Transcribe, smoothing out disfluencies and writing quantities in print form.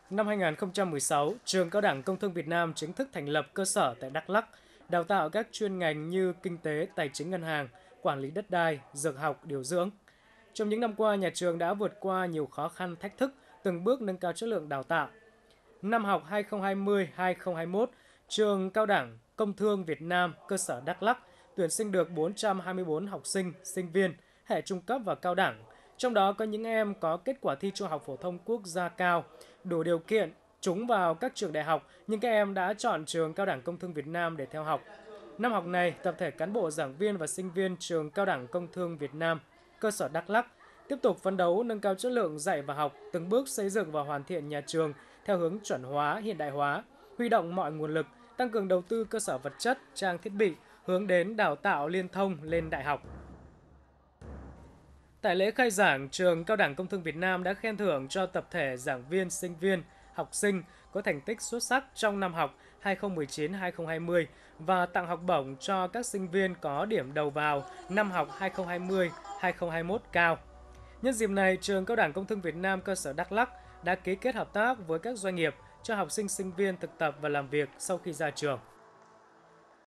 Năm 2016, Trường Cao đẳng Công thương Việt Nam chính thức thành lập cơ sở tại Đắk Lắk, đào tạo các chuyên ngành như kinh tế, tài chính ngân hàng, quản lý đất đai, dược học, điều dưỡng. Trong những năm qua, nhà trường đã vượt qua nhiều khó khăn, thách thức, từng bước nâng cao chất lượng đào tạo. Năm học 2020-2021, Trường Cao đẳng Công thương Việt Nam cơ sở Đắk Lắk tuyển sinh được 424 học sinh, sinh viên, hệ trung cấp và cao đẳng. Trong đó có những em có kết quả thi Trung học phổ thông quốc gia cao, đủ điều kiện trúng vào các trường đại học, nhưng các em đã chọn Trường Cao đẳng Công thương Việt Nam để theo học. Năm học này, tập thể cán bộ giảng viên và sinh viên Trường Cao đẳng Công thương Việt Nam cơ sở Đắk Lắk tiếp tục phấn đấu nâng cao chất lượng dạy và học, từng bước xây dựng và hoàn thiện nhà trường theo hướng chuẩn hóa, hiện đại hóa, huy động mọi nguồn lực, tăng cường đầu tư cơ sở vật chất, trang thiết bị, hướng đến đào tạo liên thông lên đại học. Tại lễ khai giảng, Trường Cao đẳng Công thương Việt Nam đã khen thưởng cho tập thể giảng viên, sinh viên, học sinh có thành tích xuất sắc trong năm học 2019-2020 và tặng học bổng cho các sinh viên có điểm đầu vào năm học 2020-2021 cao. Nhân dịp này, Trường Cao đẳng Công thương Việt Nam cơ sở Đắk Lắk đã ký kết hợp tác với các doanh nghiệp cho học sinh sinh viên thực tập và làm việc sau khi ra trường.